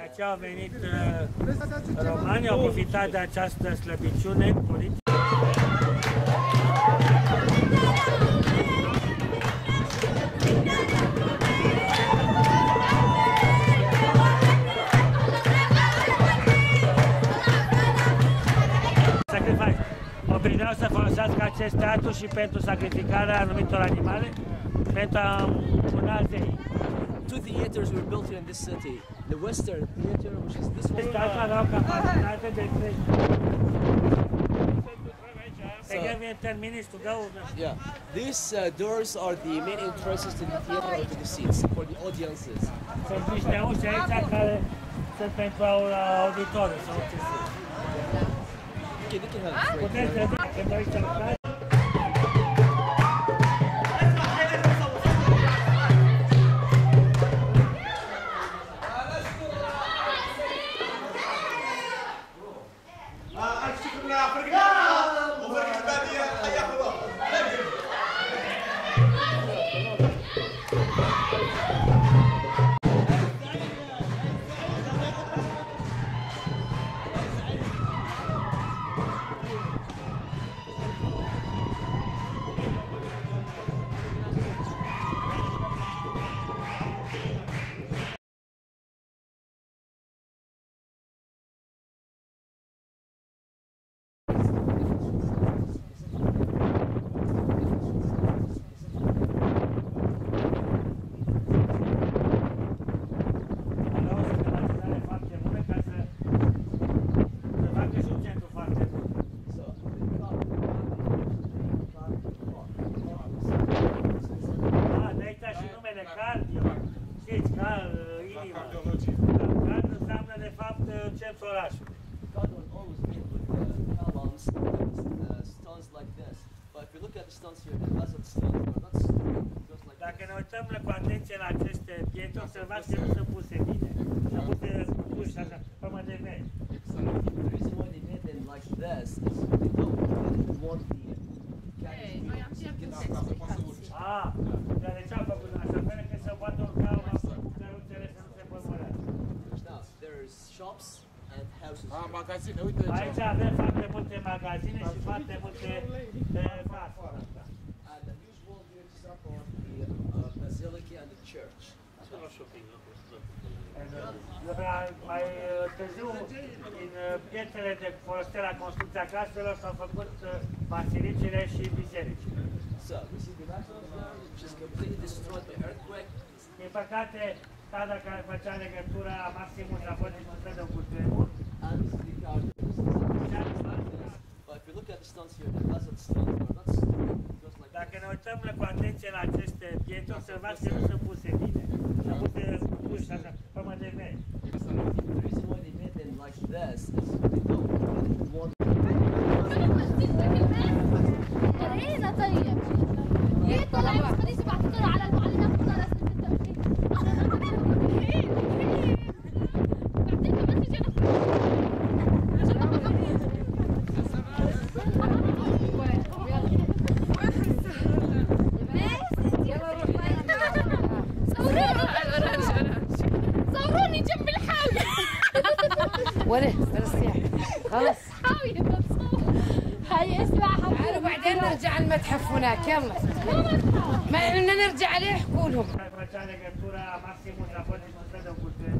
aceea au venit romanii, au profitat de această slăbiciune politică. Obișnuiau să folosească acest teatru și pentru sacrificarea anumitor animale, pentru a îmbuna zei. Two theaters were built in this city. The Western Theater, which is this one. Teatrul avea o capacitate de 3. Yeah, these doors are the main entrances to the theater or to the seats for the audiences. Sunt niște uși aici care sunt pentru auditoriu sau ce sunt. Okay, they can have Puteți vedea că noi cercăm. Dacă ne uităm cu atenție la aceste pietre, observați că nu sunt puse bine. Sunt puse așa, pământ de vei. The reason why they made them like this is they don't want the Dar de ce au făcut așa? Pentru că se poate urca căruțele să nu se pămărească. Now, there's shops and houses. Magazine, uite aici. Aici avem foarte multe magazine și foarte multe case. And the usual here is up on the basilica and the church. Mai târziu, din pietrele de folosire la construcția caselor s-au făcut basilicile și bisericile. So, we see the rest of the ground, which is completely destroyed by earthquake. Din păcate, strada care făcea legătura Maximus a fost distrusă de un cutremur. And this is the garden. But if you look at the stones here, the basalt stones are not straight. Dacă ne uităm cu atenție la aceste pietre, observați că nu sunt puse bine. Sunt puse așa, pământ de vei. The reason why they made them like this is they don't want. هنا طيب ليه طلع خليش بعد كده على المعلمات كلها لازم التأخير بعدين كمان تجي صوروني جنب الحاوية ولا السياح خلاص حاوية بتصور هاي اسمع تعالوا بعدين نرجع المتحف هناك يلا ما بدنا نرجع عليه يحكوا لهم